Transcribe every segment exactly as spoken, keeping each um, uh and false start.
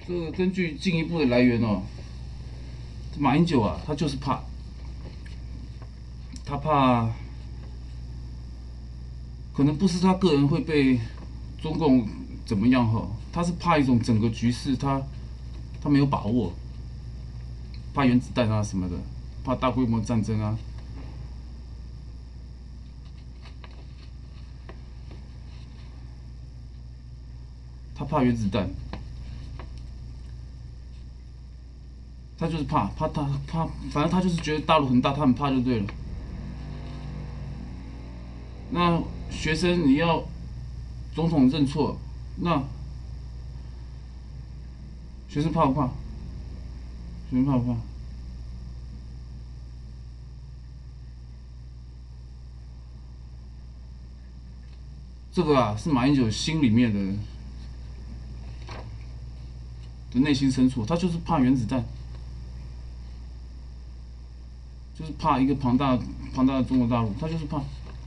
这个根据进一步的来源哦，马英九啊，他就是怕，他怕，可能不是他个人会被中共怎么样哈，他是怕一种整个局势他他没有把握，怕原子弹啊什么的，怕大规模战争啊，他怕原子弹，他就是怕怕他怕，反正他就是觉得大陆很大，他很怕就对了。那学生你要总统认错，那学生怕不怕？学生怕不怕？这个啊，是马英九心里面的的内心深处，他就是怕原子弹，就是怕一个庞大庞大的中国大陆，他就是怕。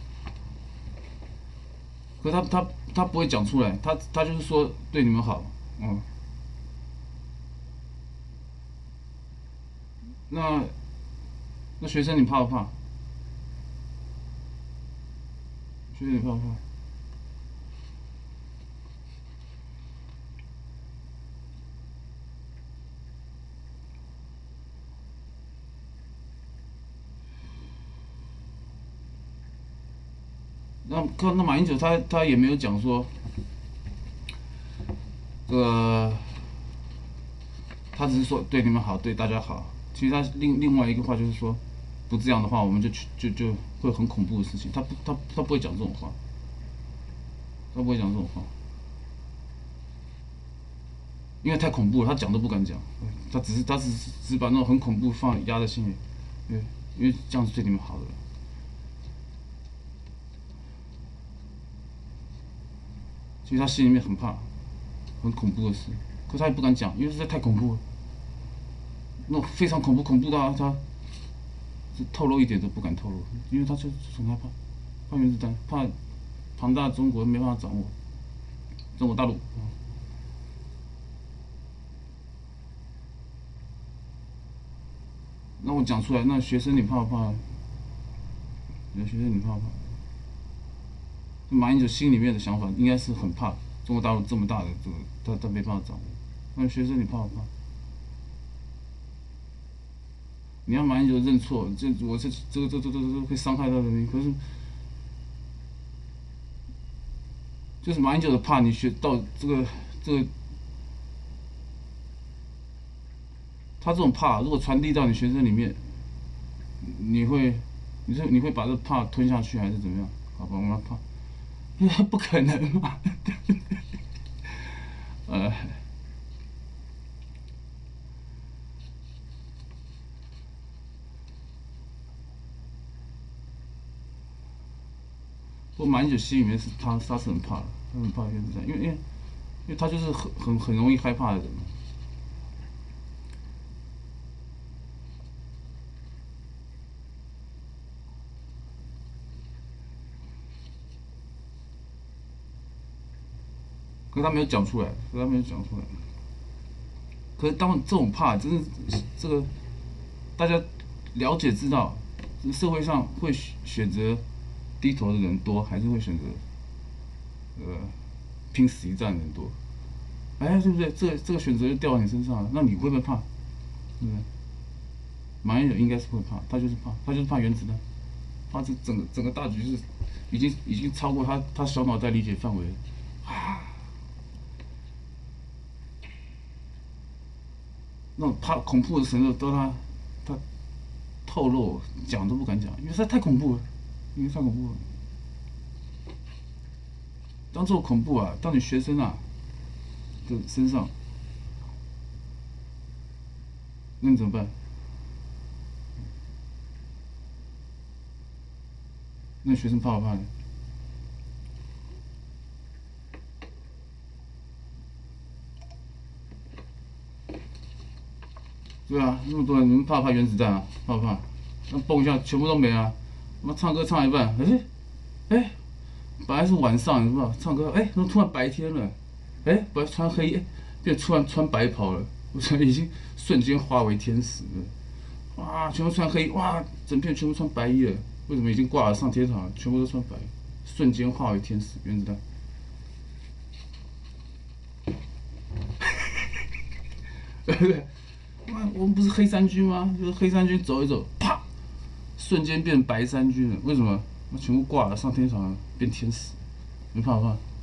可是他他他不会讲出来，他他就是说对你们好，嗯，那那学生你怕不怕？学生你怕不怕？那那马英九他他也没有讲说，这个他只是说对你们好，对大家好。其实他另另外一个话就是说，不这样的话，我们就去就就会很恐怖的事情。他不他他不会讲这种话，他不会讲这种话，因为太恐怖了，他讲都不敢讲。他只是他只是只把那种很恐怖放压在心里，因为因为这样是对你们好的。其实他心里面很怕，很恐怖的事，可他也不敢讲，因为实在太恐怖了，那种非常恐怖，恐怖到他透露一点都不敢透露，因为他就很害怕，怕原子弹，怕庞大的中国没办法掌握，中国大陆。嗯，那我讲出来，那学生你怕不怕？有学生你怕不怕？马英九心里面的想法应该是很怕中国大陆这么大的这个，他他没办法掌握。那学生你怕不怕？你要马英九认错，这我这这个这这这这会伤害到人民。可是就是马英九的怕，你学到这个这个，他这种怕如果传递到你学生里面，你会你是你会把这怕吞下去还是怎么样？好吧，我们怕，不可能嘛。呃，不过马英九心里面是他他是很怕的，他很怕原子弹，因为因为因为他就是很很很容易害怕的人。可是他没有讲出来，可是他没有讲出来。可是当这种怕，真是这个大家了解知道，社会上会选择低头的人多，还是会选择呃拼死一战的人多？哎，对不对？这个这个选择就掉到你身上了，那你会不会怕？对不对？马英九应该是会怕，他就是怕，他就是怕原子弹，怕这整个整个大局是已经已经超过他他小脑袋理解范围啊。那种怕恐怖的程度都他他透露讲都不敢讲，因为实在太恐怖了，因为太恐怖了。当这种恐怖啊，到你学生啊的身上，那你怎么办？那学生怕不怕呢？对啊，那么多人，你们怕不怕原子弹啊？怕不怕？那蹦一下，全部都没了。他妈唱歌唱一半，哎哎，本来是晚上，是吧？唱歌，哎，怎么突然白天了？哎，本来穿黑， 变突然穿白袍了，我操，已经瞬间化为天使了。哇，全部穿黑，哇，整片全部穿白衣了。为什么已经挂了上天堂了？全部都穿白，瞬间化为天使，原子弹。对不对？哇，我们不是黑衫军吗？就是黑衫军走一走，啪，瞬间变白衫军了。为什么？那全部挂了上天堂了，变天使。你怕不怕？